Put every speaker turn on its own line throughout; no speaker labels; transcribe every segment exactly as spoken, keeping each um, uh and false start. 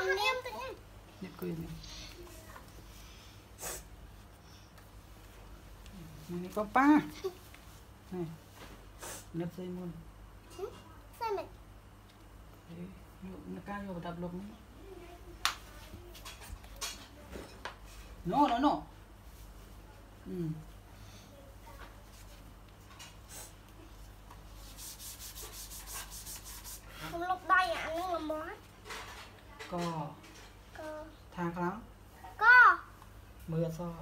nhặt cười này này có ba này nhặt dây luôn
sao mày
nó cao vô đập lục nó nó nó ừ
không lúc đây à nó làm món
co
co
thang lắm
co
mưa so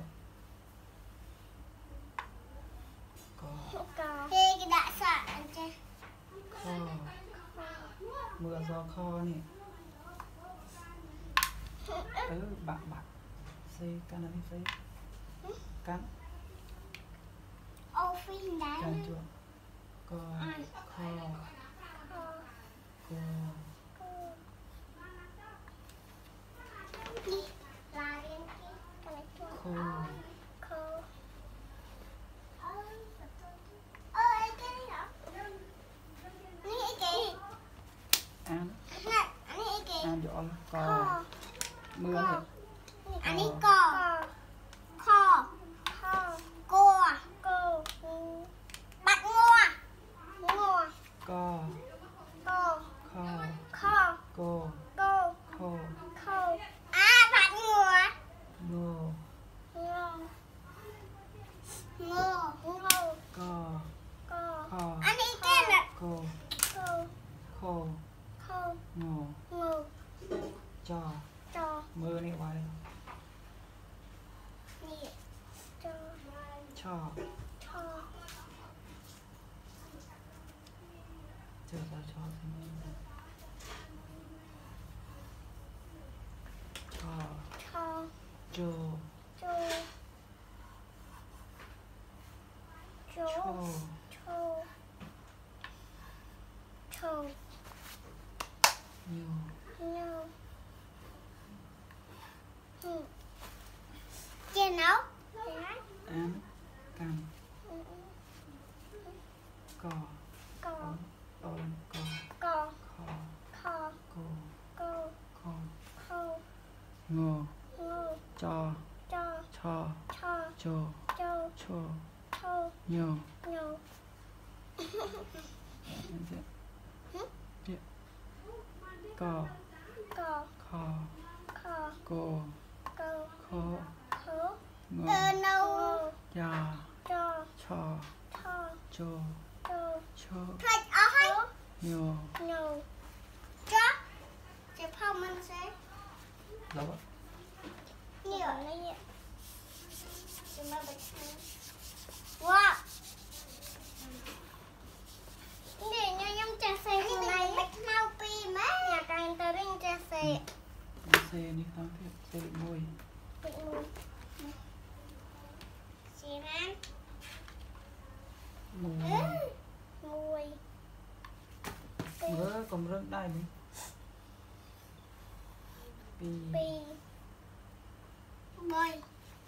co
co thế cái đã sợ anh cha
kho mưa do kho nè ừ bạn bạn xây căn này xây căn
ô phim đá
căn chưa co kho co
là đến cái cái này chưa
khô
khô ơi cái này hả này cái
ăn
này anh này cái
ăn chỗ co mưa này
anh ấy co kho kho cô cô bắt ngua ngua
co
cô
kho
kho
cô
cô
khô
khô à bắt ngua
ngô
ngô ngô ngô
co
cô
kho
anh ấy cái là
cô
cô
khô
khô
ngô
ngô
cho
cho
mưa này vào đây
nè cho
cho
cho
chờ ra cho cho
cho
cho
cho cho
cho
cho cho
nhiều
nhau ừ. Chia nấu
án cam cò
co
đòn cò
co
kho
kho
cô
cô
kho
khô
ngô
ngô
cho
cho
cho
cho
cho
cho
cho
cho
nhiều
nhau
cò
co
kho
kho
cô
cô
kho
khố
ngô
nâu
cho
cho
cho
cho
cho
cho
cho
thật ở hay
nhiều
no cho sẽ phong anh sẽ
đó
nhiều này nhỉ chúng ta bật wow để nha nhâm trà xe hôm nay bạch mau pi má nhà càng tờ rinh trà xe
xe đi tao tiếp xe bị môi
bị mùi xì rán
mùi
mùi
mưa còn rất đai đi pi
pi bơi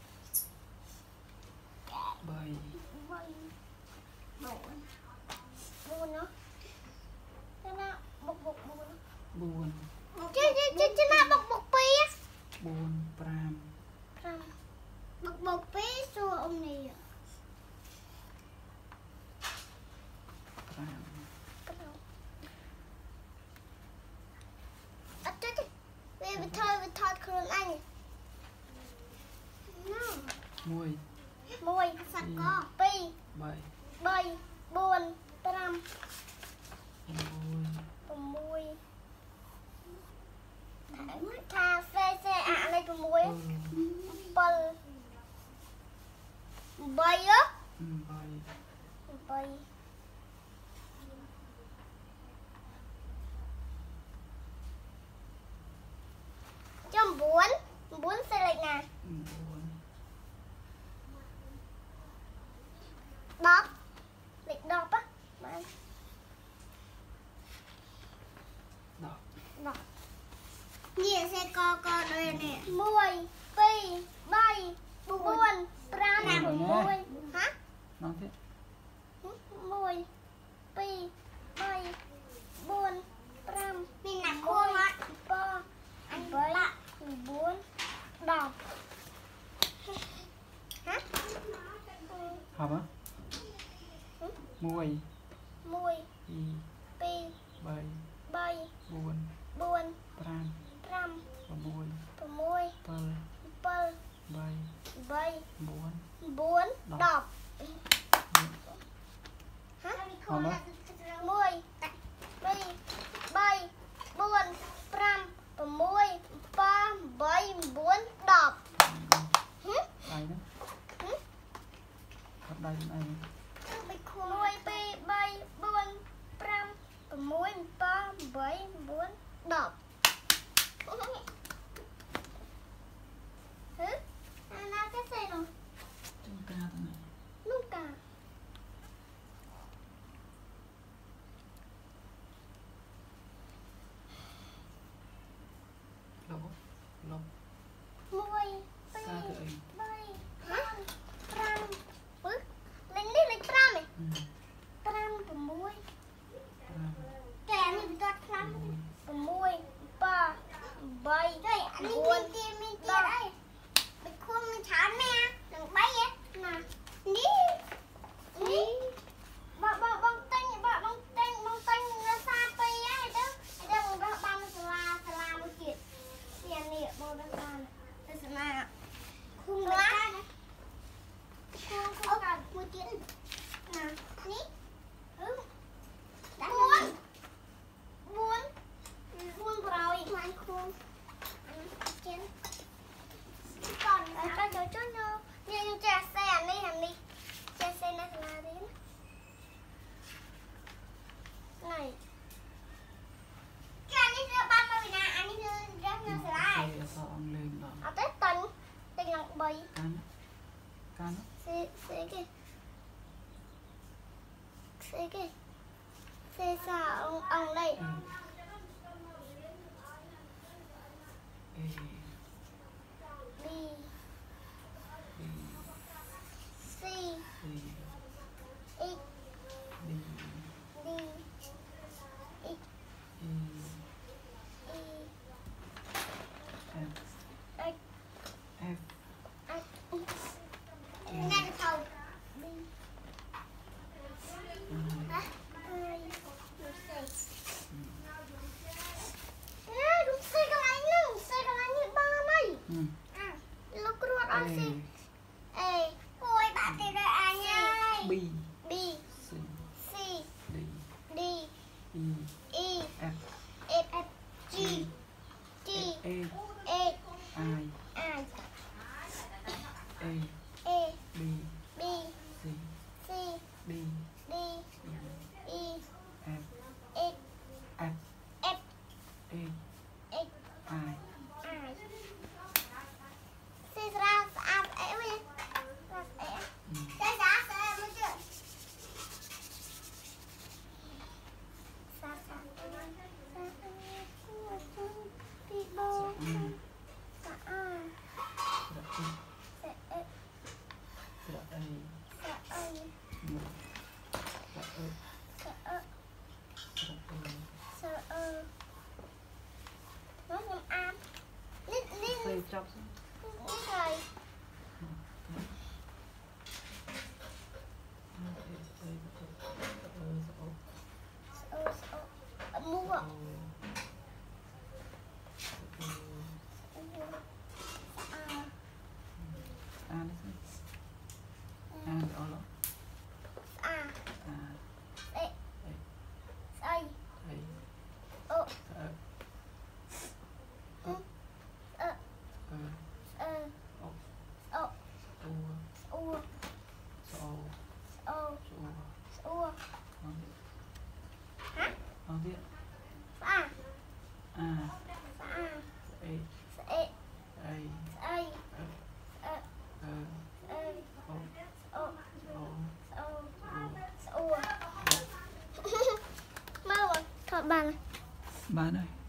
bầy
bơi buồn buồn nó cái nào bục bục buồn
buồn
chứ chứ chứ chứ nào bục bục pi á
buồn pram
bục bục pi xua ông này
pram
à chứ chứ về về thôi về thôiខ្លួនanh
môi
môi sạch có pi
bầy
bơi buồn pram
môi
mùi cà phê xe ạ này của mùi bơi bơi á
bầy
bơi trong bốn bốn xe lệch nè
buồn
đọc lệch đọc á
đỏ
đọc nhiều xe co co đây nè mùi pi bay buồn pram nè mùi hả
nói thế
mùi pi bay buồn pram mình là cô ngọt po anh bơi
buồn
buồn
pram
pram
mùi
mùi
pơ
pơ
bay
bay
buồn
buồn đọc
hả
mùi bay bay buồn pram mùi pa bay buồn đọc
đây đó thật đây này
mùi bay bay buồn pram mùi pa bay buồn đọc hả? Ana cái xe rồi.
Chúng ta thế này.
Nunca.
Lỗ, lỗ.
Mùi.
Xa tự ấy.
Bay. Hả? Pram. Bước. Lên đi lên pram này.
Ừ.
Pram của mùi.
Pram.
Kẻ mình toát lắm. Mùi. Ba. Bay. Đây, anh đi mình kia mình kia đây. Mình khuôn mình chán nè. Đừng bay á. Nè. Đi. Đi. Bà bà bông tinh, bà bông tinh, bông tinh nó xa tì á. Đó. Đây bông bông bông sà la, sà la một kiệt. Tiền nè, bông bông bông. Đây sà la. Khung đó. Khung khung cả một kiệt. Nè. Ní. Ừ. Buồn. Buồn. Buồn rồi. Buồn khung. Chén. Còn cái chỗ chỗ nhau nhưng cha xe anh đi hành đi cha xe này là đến này cái anh đi ra ban mà vì nào anh đi ra nó sẽ lại
Xe sao ông lên đó.
ở tết tình tình lòng bì
Can. Can.
xe xe kìa xe kìa xe sao ông ông đây
Ê.
đi
Đi.
si
Đi.
ít
Đi.
đi ít
Đi.
y
F.
ếch
F.
ếch nghe được không đi hả ai đúng xe à đúng xe cái này nữa xe cái này như ba này
Ừ.
à lúc ruột ăn
Ê.
xe ê ôi bạn tìm ra anh ơi
B.
B
C.
C
D.
D
E.
E
F.
F F G G
A.
A
I.
I
A.
A
B.
B
C.
C
D.
D E
F.
F
F.
F
A.
X
I.
I xe ra sao em đi ra em
Ừ.
xe ra sao em chưa sa sa đi bò
Ừ.
sa a
Sữa A.
sa e
Sữa A.
sa a
Một. Sữa A.
sa a
Sữa A.
sa a nói nhầm am nít nít
Xây chọc.
nít rồi ờ ờ mua à
À, à, ở đó.
à
À,
ê
đây,
xây
đây,
ờ
ờ,
ờ ờ
ờ,
ờ
ốc,
ờ
ua,
ua
sổ,
ờ
sổ,
ua
ngon thiệt,
hả
ngon thiệt.
à
À,
à
ê,
ê
ê,
ê
ờ,
ờ
ờ,
ê
ốc,
ờ
sổ,
ờ ua mơ rồi thôi bà này
Bạn ơi.